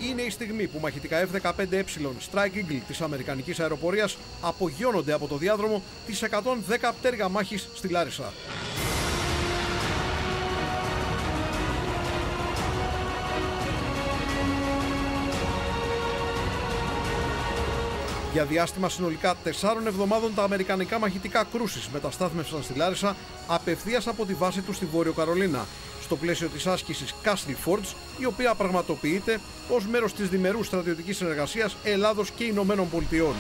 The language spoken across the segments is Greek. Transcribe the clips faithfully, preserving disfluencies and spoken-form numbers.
Είναι η στιγμή που μαχητικά εφ δεκαπέντε ε Strike Eagle της Αμερικανικής αεροπορίας απογειώνονται από το διάδρομο της εκατόν δέκα πτέρυγα μάχης στη Λάρισα. Για διάστημα συνολικά τεσσάρων εβδομάδων τα αμερικανικά μαχητικά κρούσις μεταστάθμευσαν στη Λάρισα απευθείας από τη βάση τους στη Βόρειο Καρολίνα, στο πλαίσιο της άσκησης Castle Forge, η οποία πραγματοποιείται ως μέρος της διμερούς στρατιωτικής συνεργασίας Ελλάδος και Ηνωμένων Πολιτειών.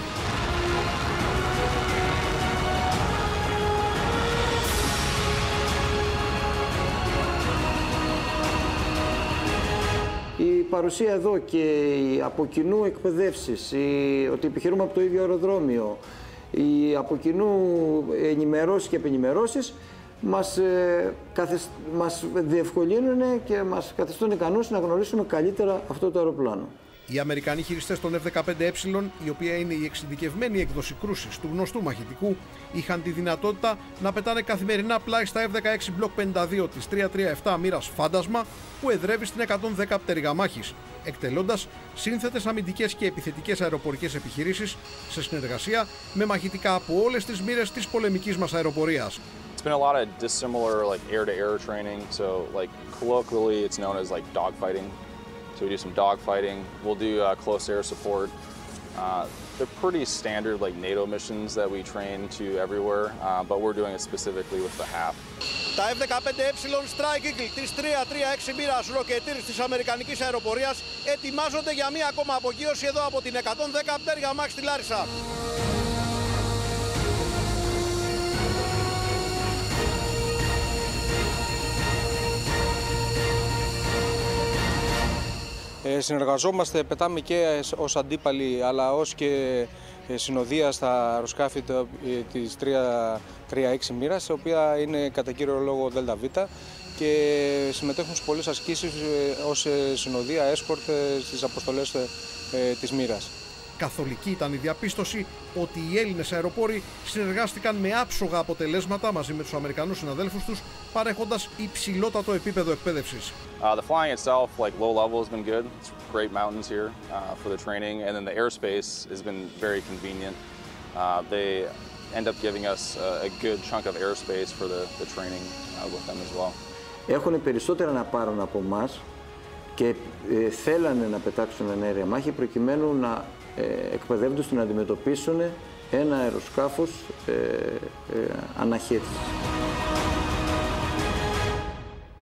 Η παρουσία εδώ και οι από κοινού εκπαιδεύσεις, οι, ότι επιχειρούμε από το ίδιο αεροδρόμιο, οι από κοινού ενημερώσεις και επενημερώσεις μας, ε, καθεσ... μας διευκολύνουν και μας καθιστούν ικανούς να γνωρίσουμε καλύτερα αυτό το αεροπλάνο. Οι Αμερικανοί χειριστές των εφ δεκαπέντε ε, η οποία είναι η εξειδικευμένη έκδοση κρούσης του γνωστού μαχητικού, είχαν τη δυνατότητα να πετάνε καθημερινά πλάι στα εφ δεκαέξι Block πενήντα δύο της τριακόσια τριάντα επτά μοίρας Φάντασμα, που εδρεύει στην εκατόν δέκα πτέρυγα μάχης, εκτελώντας σύνθετες αμυντικές και επιθετικές αεροπορικές επιχειρήσεις σε συνεργασία με μαχητικά από όλες τις μοίρες της πολεμικής μας αεροπορίας. It's been a lot of dissimilar like air-to-air training, so like colloquially it's known as like dogfighting. So we do some dogfighting. We'll do uh, close air support. Uh, they're pretty standard like NATO missions that we train to everywhere, uh, but we're doing it specifically with the H A F. Τα εφ δεκαπέντε ε Strike Eagle της τριακόσια τριάντα έξι μοίρας ροκετήρης της Αμερικανικής αεροπορίας ετοιμάζονται για μία ακόμα απογείωση εδώ από την εκατόν δέκα πτέρυγα μάχη στη Λάρισα. Ε, συνεργαζόμαστε, πετάμε και ως αντίπαλοι αλλά ως και συνοδεία στα αεροσκάφη της τριακόσια τριάντα έξι μοίρας, η οποία είναι κατά κύριο λόγο ΔΒ, και συμμετέχουν σε πολλές ασκήσεις ως συνοδεία escort στις αποστολές της μοίρας. Καθολική ήταν η διαπίστωση ότι οι Έλληνες αεροπόροι συνεργάστηκαν με άψογα αποτελέσματα μαζί με τους Αμερικανούς συναδέλφους τους, παρέχοντας υψηλότατο επίπεδο εκπαίδευσης. Uh, the flying itself, like low level, has been good. It's great mountains here uh, for the training, and then the airspace has been very convenient. Uh, they end up giving us a, a good chunk of airspace for the, the training uh, with them as well. Έχουν περισσότερα να πάρουν από εμάς και ε, θέλανε να πετάξουν ενέργεια μάχη προκειμένου να ε, εκπαιδεύονται να αντιμετωπίσουν ένα αεροσκάφος ε, ε, αναχέτησης.